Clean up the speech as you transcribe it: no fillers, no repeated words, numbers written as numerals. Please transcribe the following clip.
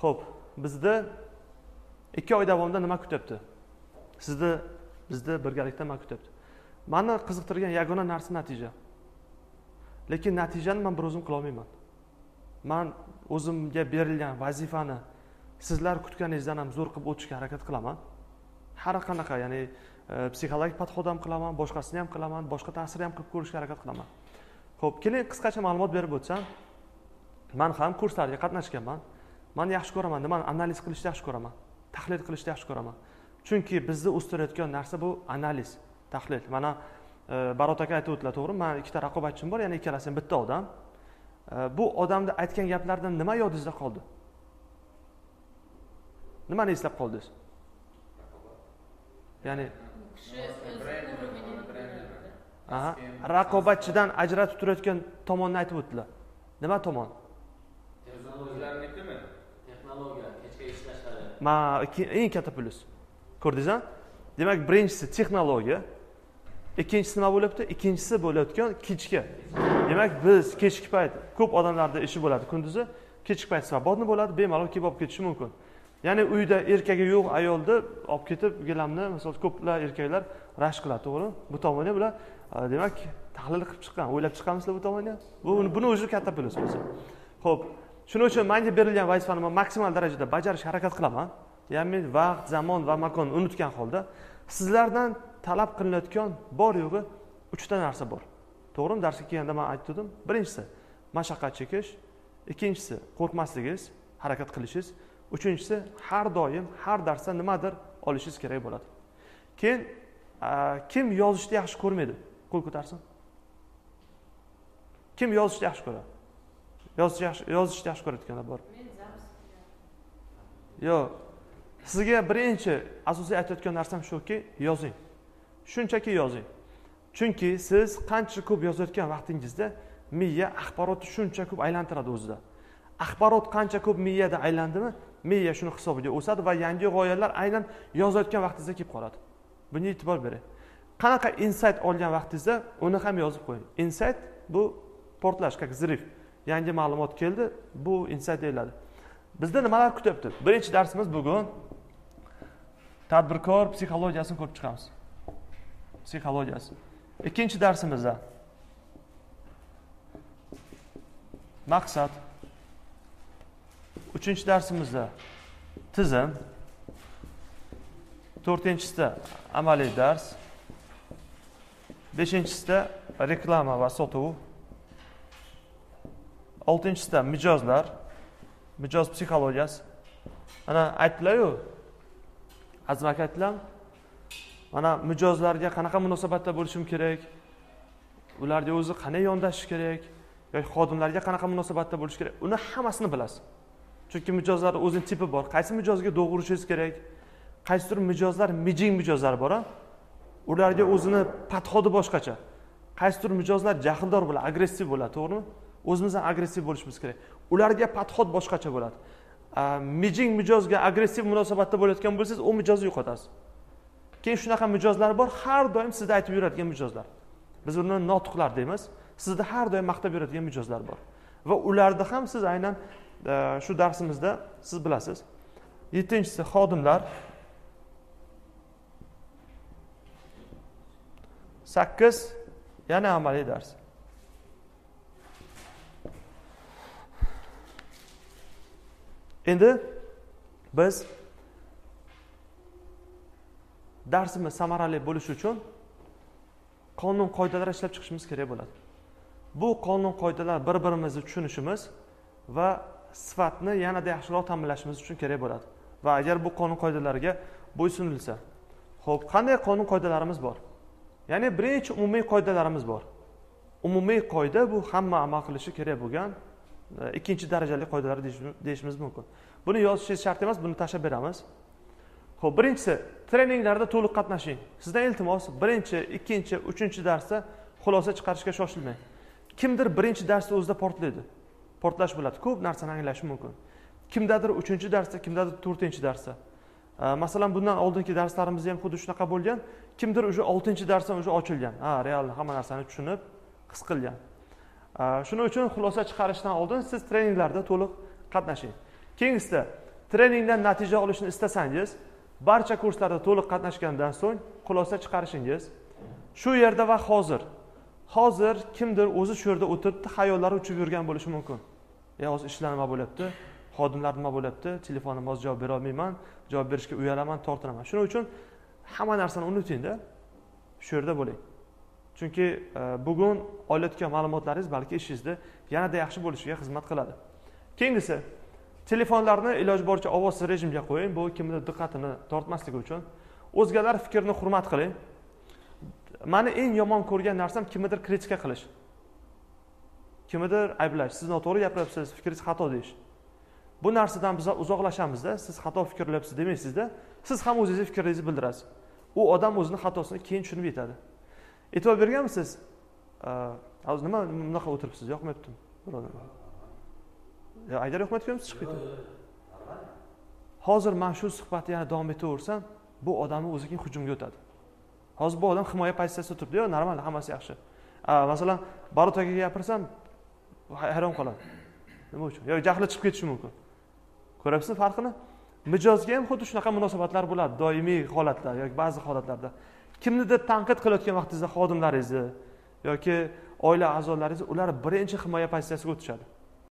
Xo'p, bizni 2 oy davomida nima kutyapti? Bizni birgalikda nima kutyapti? Meni qiziqtirgan yagona narsa natija. Lekin natijani men bir o'zim qila olmayman. Men o'zimga berilgan vazifani sizlar kutganingizdan ham zo'r qilib o'tishga harakat qilaman. Har qanaqa, ya'ni psixologik podxod ham qilaman, boshqasini ham qilaman, boshqa ta'sir ham qilib ko'rishga harakat qilaman. Xo'p, keling qisqacha ma'lumot berib o'tsam, men ham kurslarga qatnashganman. Men yaxshi ko'raman, nimani analiz qilishni yaxshi ko'raman, tahlil qilishni yaxshi ko'raman. Chunki bizni o'stirayotgan narsa bu analiz, tahlil. Mana Barot aka aytib o'tdilar, to'g'ri? Men ikkita raqobatchim bor, ya'ni ikkalasi ham bitta odam. Bu odamni aytgan gaplardan nima yodingizda qoldi? Nimani eslab qoldingiz? Ya'ni raqobatchidan ajratib turayotgan tomonni aytib o'tdilar. Nima tomon? Texnologiya, kechki ishlashlari. Eng katta plyus. Ko'rdingizmi? Demak, birinchisi texnologiya, ikkinchisi nima bo'lyapti? Ikkinchisi bo'layotgan kechki. Demak, biz kechki payt ko'p odamlarda ishi bo'ladi, kunduzi kechki payt svobodni bo'ladi, bemalol kelib olib ketishi mumkin. Ya'ni uyda erkagi yo'q ayolni olib ketib, gilamni, masalan, ko'plar erkaklar rashk qiladi, to'g'ri? Bu tomonni bular demak, tahlil qilib chiqqan, o'ylab chiqqanmisizlar bu tomonni? Buni o'zi katta plyus bo'lsa. Xo'p, shuning uchun menga berilgan vazifani men maksimal darajada bajarishga harakat qilaman. Ya'ni vaqt, zamon va makonni unutgan holda sizlardan talab qilinayotgan bor yo'g'i 3 ta narsa bor. To'g'rimi? Darsga kelganda men aytdim. Birinchisi mashaqqat chekish, ikkinchisi qo'rqmasligingiz, harakat qilishingiz, uchinchisi har doim har darsda nimadir olishingiz kerak bo'ladi. Keyin kim yozishni yaxshi ko'rmaydi? Qo'l ko'tarsin. Kim yozishni yaxshi ko'radi? Yozishni yaxshi ko'radiganlar bor. Yo'q. Sizga birinchi asosiy aytayotgan narsam shuki, yozing. Shunchaki yozing. Chunki siz qancha ko'p yozayotgan vaqtingizda miya axborotni shuncha ko'p aylantiradi o'zida. Axborot qancha ko'p miyada aylandimi, miya shuni hisobiga o'sadi va yangi g'oyalar aynan yozayotgan vaqtingizda kelib qoladi. Bunga e'tibor bering. Qanaqa insight olgan vaqtingizda uni ham yozib qo'ying. Insight bu portlash, как взрыв. Yangi ma'lumot keldi, bu insight deyiladi. Bizda nimalar kutyapti? Birinchi darsimiz bugun tadbirkor psixologiyasini ko'rib chiqamiz. Psixologiyasi. Ikkinchi darsimizda maqsad. Uchinchi darsimizda tizim. To'rtinchisida amaliy dars. Beshinchisida reklama va sotuv. Oltinchisida mijozlar. Mijoz psixologiyasi. Ana aytdilar-ku. Azim aka aytdilar. Mana mijozlarga qanaqa munosabatda bo'lishim kerak? Ularga o'zi qanday yondashish kerak? Yoki xodimlarga qanaqa munosabatda bo'lish kerak? Uni hammasini bilasiz. Chunki mijozlar o'zining tipi bor. Qaysi mijozga to'g'rilishingiz kerak? Qaysi tur mijozlar mijing mijozlar bor-a? Ularga o'zini podxodi boshqacha. Qaysi tur mijozlar jahldor bo'ladi, agressiv bo'ladi, to'g'rimi? O'zimiz ham agressiv bo'lishimiz kerak. Ularga podxod boshqacha bo'ladi. Mijing mijozga agressiv munosabatda bo'layotgan bo'lsangiz, u mijozni yo'qotasiz. Keyin shunaqa mijozlar bor, har doim sizga aytib yuradigan mijozlar. Biz uni notiqlar deymiz. Sizda har doim maqtab yuradigan mijozlar bor. Va ularda ham siz aynan shu darsimizda siz bilasiz. 7-inchisi xodimlar. 8 yana amaliy dars. Endi biz darsimiz samarali bo'lishi uchun qonun qoidalar ishlab chiqishimiz kerak bo'ladi. Bu qonun qoidalar bir-birimizni tushunishimiz va sifatni yanada yaxshiroq ta'minlashimiz uchun kerak bo'ladi. Va agar bu qonun qoidalariga bo'ysunilsa, xo'p, qanday qonun qoidalarimiz bor? Ya'ni birinchi umumiy qoidalarimiz bor. Umumiy qoida bu hamma amal qilishi kerak bo'lgan ikkinchi darajali qoidalar deyishimiz mumkin. Buni yozishingiz shart emas, buni tashlab beramiz. Xo'p, birinchisi treninglarda to'liq qatnashing. Sizdan iltimos, birinchi, ikkinchi, uchinchi darsda xulosa chiqarishga shoshilmang. Kimdir birinchi darsda o'zida portlaydi. Portlash bo'ladi. Ko'p narsani anglashi mumkin. Kimdadir uchinchi darsda, kimdadir to'rtinchi darsda. Masalan, bundan oldingi darslarimizda ham xuddi shunaqa bo'lgan. Kimdir o'sha 6-darsdan o'sha ochilgan. Real hamma narsani tushunib, his qilgan. Shuning uchun xulosa chiqarishdan oldin siz treninglarda to'liq qatnashing. Keyingisida treningdan natija olishni istasangiz, barcha kurslarda to'liq qatnashgandan so'ng xulosa chiqarishingiz shu yerda va hozir kimdir o'zi shu yerda o'tiribdi, xayollari uchib yurgan bo'lishi mumkin. Hozir ishlar nima bo'lyapti, xodimlar nima bo'lyapti, telefonim hozir javob bera olmayman, javob berishga uyalaman, tortinaman. Shuning uchun hamma narsani unuting-da, shu yerda bo'ling. Chunki bugun olayotgan ma'lumotlaringiz balki ishingizda yanada yaxshi bo'lishiga xizmat qiladi. Keyingisi, telefonlarni iloj boricha ovozsiz rejimga qo'ying. Bu kimdir diqqatini tortmasligi uchun. O'zgalar fikrini hurmat qiling. Meni eng yomon ko'rgan narsam kimnidir kritika qilish. Kimnidir ayblash. Siz noto'g'ri gapiryapsiz, fikringiz xato deyish. Bu narsadan biz uzoqlashamizda, siz xato fikrlayapsiz demaysizda, siz ham o'zingiz fikringizni bildirasiz. U odam o'zining xatosini keyin tushunib yetadi. E'tibor berganmisiz? Hozir nima bunaqa o'tiribsiz? Yoqmayaptimi? Birodar. Aydar yoqmayaptimi? Chiqib ketdi. Hozir men shu suhbatni yana davom etaversam, bu odamning o'ziga hujumga o'tadi. Hozir bu odam himoya pozitsiyasida turibdi, yo normal, hammasi yaxshi. Masalan, Barot akaga gapirsam, hayron qoladi. Nima uchun? Yo jahli chiqib ketishi mumkin. Ko'ryapsizmi farqini? Mijozga ham xuddi shunaqa munosabatlar bo'ladi, doimiy holatlar yoki ba'zi holatlarda. Kimnidir tanqid qilayotgan vaqtingizda xodimlaringizni yoki oila a'zolaringizni ular birinchi himoya pozitsiyasiga o'tishadi.